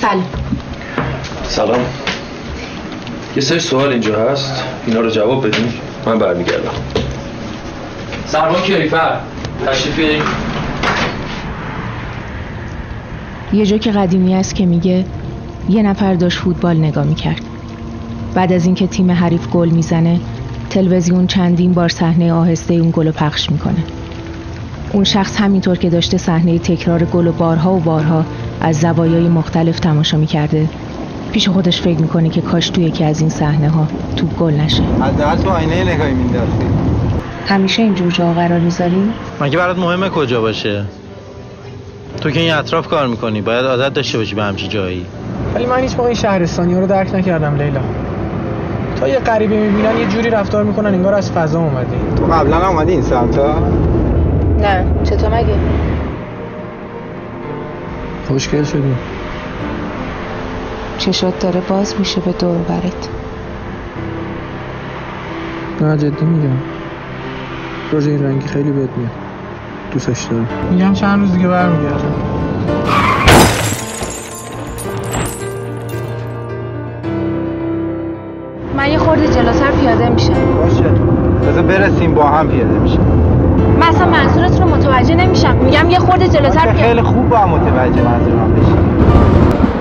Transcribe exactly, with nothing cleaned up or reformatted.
سلام. سلام. یه سری سوال اینجا هست، اینا رو جواب بدین، من برمیگردم. سرمان کیفر تشریف بیارین. یه جوک قدیمی است که میگه یه نفر داشت فوتبال نگاه میکرد. بعد از اینکه تیم حریف گل میزنه، تلویزیون چندین بار صحنه آهسته اون گل رو پخش میکنه. اون شخص همینطور که داشته صحنه تکرار گل و بارها و بارها از زوایای مختلف تماشا میکرده، پیش خودش فکر میکنه که کاش توی یکی از این صحنه ها توپ گل نشه. حداقل تو آینه نگاهی میندازی. همیشه اینجور جا قرار میذاری؟ مگه برات مهمه کجا باشه؟ تو که این اطراف کار میکنی، باید عادت داشته باشی به همچین جایی. ولی من هیچ موقع این شهرستانی‌ها رو درک نکردم لیلا. تا یه غریبه میبینن یه جوری رفتار میکنن انگار از فضا اومدی. تو قبلا هم اومدی این سمتا؟ نه، چطور مگه؟ خوشگل شدی. چشات داره باز میشه به دور و برت. نه جدی میگم. روز این رنگی خیلی بهت میاد. دوستش دارم. میگم چند روز دیگه برمیگردم. من یه خورده جلوتر پیاده میشم. باشه. بذار برسیم با هم پیاده میشم. من اصلا منظورت رو متوجه نمیشم. میگم یه خورده جلوتر پیاده. خیلی خوب با هم متوجه منظورم بشی.